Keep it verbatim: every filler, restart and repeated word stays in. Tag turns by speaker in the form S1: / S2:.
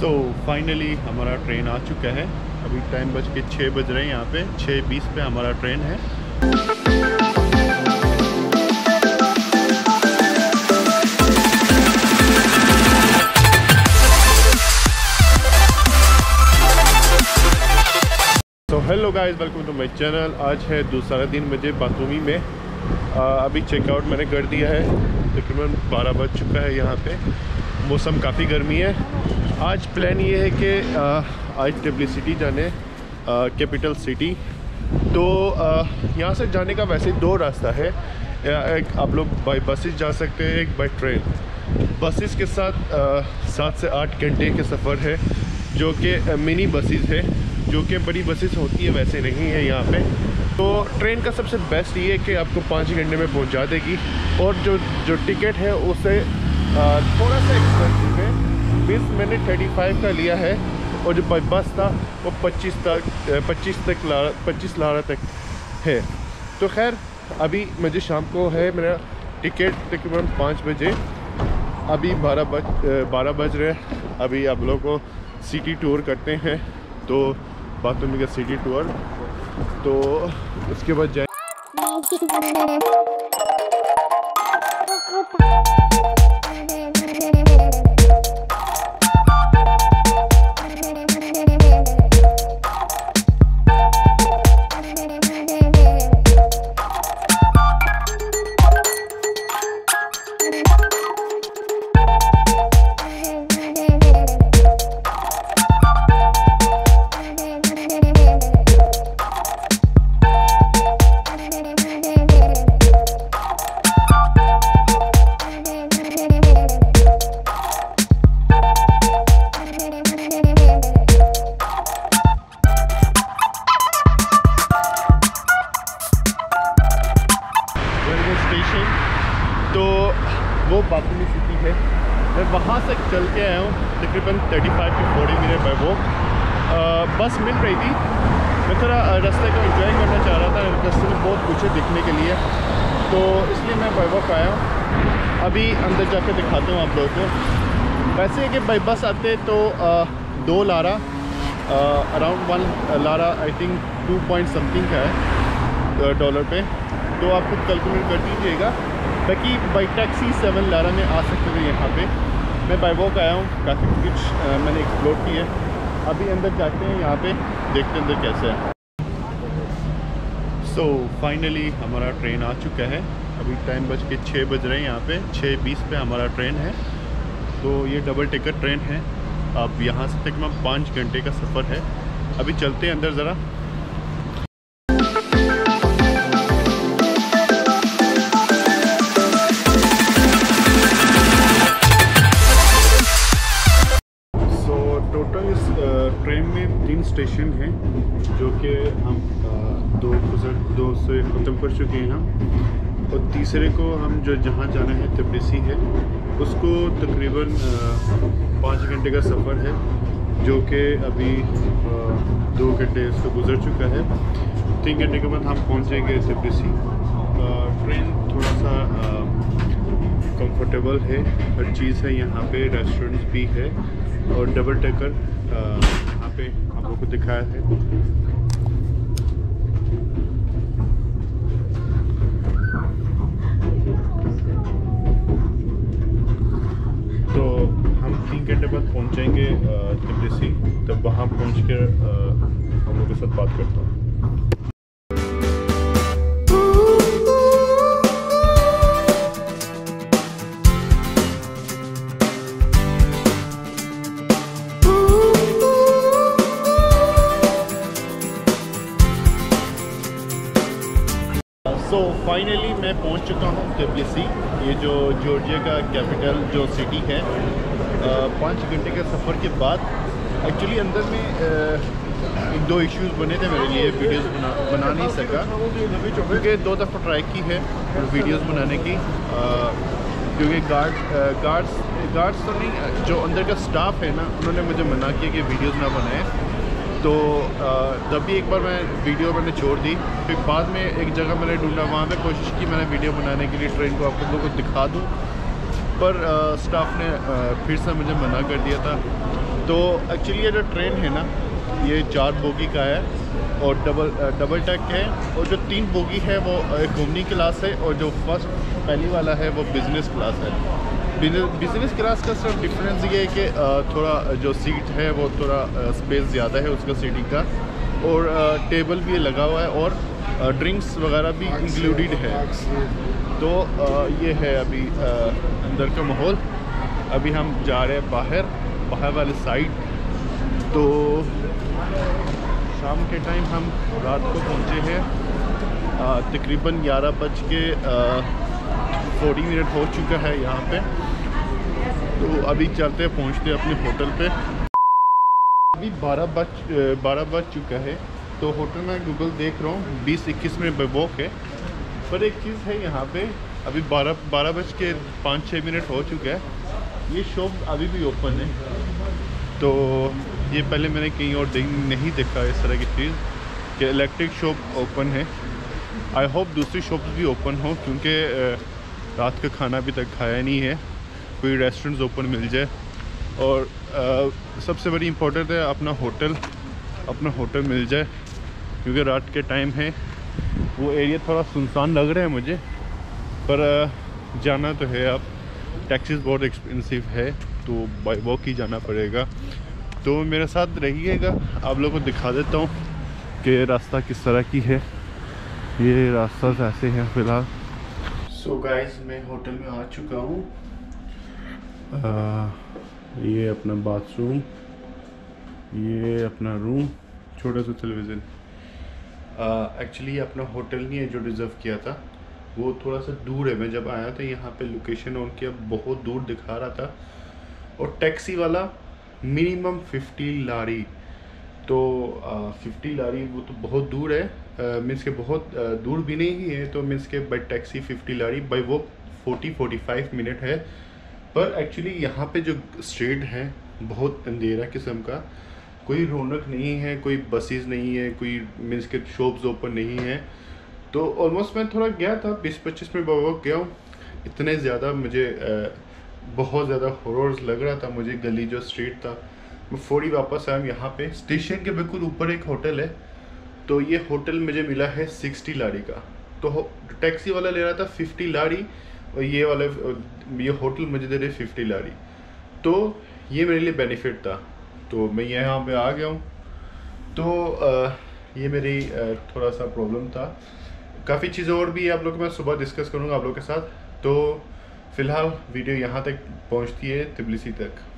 S1: So finally हमारा train आ चुका है। अभी टाइम बज के छः बज रहे हैं। यहाँ पे छः बीस पे हमारा ट्रेन है। तो hello guys, welcome to my channel. आज है दूसरा दिन मुझे बातूमी में। आ, अभी चेकआउट मैंने कर दिया है। तकरीबन बारह बज चुका है। यहाँ पे मौसम काफ़ी गर्मी है। आज प्लान ये है कि आज टिब्लिसिटी जाने, कैपिटल सिटी। तो यहाँ से जाने का वैसे दो रास्ता है। एक आप लोग बाय बसेस जा सकते हैं, एक बाय ट्रेन। बसेस के साथ सात से आठ घंटे के सफ़र है, जो कि मिनी बसेस है, जो कि बड़ी बसेस होती है वैसे नहीं है यहाँ पे। तो ट्रेन का सबसे बेस्ट ये है कि आपको पाँच घंटे में पहुँचा देगी। और जो जो टिकट है उसे थोड़ा सा एक्सपेंसिव है। बीस मैंने पैंतीस का लिया है, और जो बाई बस था वो पच्चीस तक पच्चीस तक ला पच्चीस लारा तक है। तो खैर अभी मुझे शाम को है मेरा टिकट तकरीबन पाँच बजे। अभी बारह बज बारह बज रहे हैं। अभी आप लोगों को सिटी टूर करते हैं, तो बातूमी का सिटी टूर। तो उसके बाद जाए स्टेशन। तो वो बातूमी सिटी है। मैं वहाँ से चल के आया हूँ तकरीबन पैंतीस टू चालीस मिनट बाय वॉक। बस मिल रही थी। मैं थोड़ा रास्ते को एंजॉय करना चाह रहा था। रास्ते में बहुत कुछ है दिखने के लिए, तो इसलिए मैं बाय वॉक आया हूँ। अभी अंदर जाके दिखाता हूँ आप लोगों को। वैसे है कि बाई बस आते तो आ, दो लारा अराउंड वन लारा I think two point something का है डॉलर पे। तो आप खुद कैलकुलेट कर दीजिएगा। बाकी बाई टैक्सी सेवन लारा में आ सकते थे यहाँ पे। मैं बाई वॉक आया हूँ। काफ़ी कुछ मैंने एक्सप्लोर की है। अभी अंदर जाते हैं, यहाँ पे देखते हैं अंदर कैसे है। सो फाइनली हमारा ट्रेन आ चुका है। अभी टाइम बज के छः बज रहे हैं। यहाँ पे छः बीस पे हमारा ट्रेन है। तो ये डबल टिकट ट्रेन है। अब यहाँ से तकरीबन पाँच घंटे का सफ़र है। अभी चलते हैं अंदर ज़रा। टोटल इस ट्रेन में तीन स्टेशन हैं, जो कि हम आ, दो गुजर दो से ख़त्म कर चुके हैं हम। और तीसरे को हम जो जहाँ जाना है तिब्लिसी है, उसको तकरीबन पाँच घंटे का सफ़र है, जो कि अभी आ, दो घंटे उसको गुजर चुका है। तीन घंटे के बाद हम पहुँचेंगे तिब्लिसी। ट्रेन थोड़ा सा कंफर्टेबल है, हर चीज़ है यहाँ पे, रेस्टोरेंट्स भी है। और डबल टेकर यहाँ पे आप लोगों को दिखाया है। तो हम तीन घंटे बाद पहुँचेंगे तिब्लिसी। तब वहाँ पहुँच कर हम लोगों के साथ बात करता हूँ। तो फाइनली मैं पहुंच चुका हूं तिब्लिसी, ये जो जॉर्जिया का कैपिटल जो सिटी है। पाँच घंटे के सफ़र के बाद एक्चुअली अंदर में एक दो इश्यूज़ बने थे मेरे लिए। वीडियोस बना बना नहीं सका, क्योंकि दो दफ़ा ट्राई की है वीडियोस बनाने की। क्योंकि गार्ड गार्ड्स गार्ड्स तो नहीं, जो अंदर का स्टाफ है ना, उन्होंने मुझे मना किया कि वीडियोज़ ना बनाएं। तो जब भी एक बार मैं वीडियो मैंने छोड़ दी, फिर बाद में एक जगह मैंने ढूंढा, वहाँ पे कोशिश की मैंने वीडियो बनाने के लिए ट्रेन को आप लोगों को दिखा दूँ, पर स्टाफ ने फिर से मुझे मना कर दिया था। तो एक्चुअली ये जो ट्रेन है ना, ये चार बोगी का है और डबल डबल टैक है, और जो तीन बोगी है वो इकोनॉमी क्लास है, और जो फर्स्ट पहली वाला है वो बिज़नेस क्लास है। बिज़नेस क्लास का सिर्फ डिफरेंस ये है कि थोड़ा जो सीट है वो थोड़ा स्पेस ज़्यादा है उसका सीटिंग का, और टेबल भी लगा हुआ है, और ड्रिंक्स वगैरह भी इंक्लूडेड है। तो ये है अभी अंदर का माहौल। अभी हम जा रहे हैं बाहर बाहर वाले साइड। तो शाम के टाइम हम रात को पहुँचे हैं, तकरीबन ग्यारह बज के फोर्टी मिनट हो चुका है यहाँ पे। तो अभी चलते पहुँचते अपने होटल पे। अभी बारह बज बारह बज चुका है। तो होटल में गूगल देख रहा हूँ बीस इक्कीस में बुक है, पर एक चीज़ है यहाँ पे, अभी बारह बारह बज के पाँच छः मिनट हो चुका है, ये शॉप अभी भी ओपन है। तो ये पहले मैंने कहीं और नहीं देखा इस तरह की चीज़ कि इलेक्ट्रिक शॉप ओपन है। आई होप दूसरी शॉप्स भी ओपन हो, क्योंकि रात का खाना अभी तक खाया नहीं है, कोई रेस्टोरेंट्स ओपन मिल जाए। और आ, सबसे बड़ी इम्पोर्टेंट है अपना होटल अपना होटल मिल जाए, क्योंकि रात के टाइम है। वो एरिया थोड़ा सुनसान लग रहा है मुझे, पर आ, जाना तो है। अब टैक्सीज बहुत एक्सपेंसिव है, तो बाई वॉक ही जाना पड़ेगा। तो मेरे साथ रहिएगा, आप लोगों को दिखा देता हूँ कि रास्ता किस तरह की है। ये रास्ता ऐसे है फ़िलहाल। सो गाइस, मैं होटल में आ चुका हूँ। ये अपना बाथरूम, ये अपना रूम, छोटा सा टेलीविज़न। एक्चुअली अपना होटल नहीं है जो रिज़र्व किया था, वो थोड़ा सा दूर है। मैं जब आया था यहाँ पे लोकेशन ऑन किया, बहुत दूर दिखा रहा था, और टैक्सी वाला मिनिमम फिफ्टी लारी। तो फिफ्टी लारी वो तो बहुत दूर है, मीन्स के बहुत आ, दूर भी नहीं ही है। तो मीन्स के by taxi fifty lari, by वो फोर्टी फोर्टी फाइव मिनट है। पर एक्चुअली यहाँ पे जो स्ट्रीट है बहुत अंधेरा किस्म का, कोई रौनक नहीं है, कोई बसेस नहीं है, कोई मीन्स के शॉप्स ओपन नहीं है। तो ऑलमोस्ट मैं थोड़ा गया था, बीस पच्चीस में वॉक गया हूँ। इतने ज़्यादा मुझे आ, बहुत ज़्यादा हॉरर्स लग रहा था मुझे, गली जो स्ट्रीट था। मैं फौरी वापस आया। यहाँ पे स्टेशन के बिल्कुल ऊपर एक होटल है, तो ये होटल मुझे मिला है सिक्सटी लारी का। तो टैक्सी वाला ले रहा था फिफ्टी लारी, और ये वाला ये होटल मुझे दे रहे फिफ्टी लारी। तो ये मेरे लिए बेनिफिट था, तो मैं यहाँ पे आ गया हूँ। तो आ, ये मेरी आ, थोड़ा सा प्रॉब्लम था। काफ़ी चीज़ें और भी आप लोग मैं सुबह डिस्कस करूँगा आप लोगों के साथ। तो फ़िलहाल वीडियो यहाँ तक पहुँचती है, तिबलिसी तक।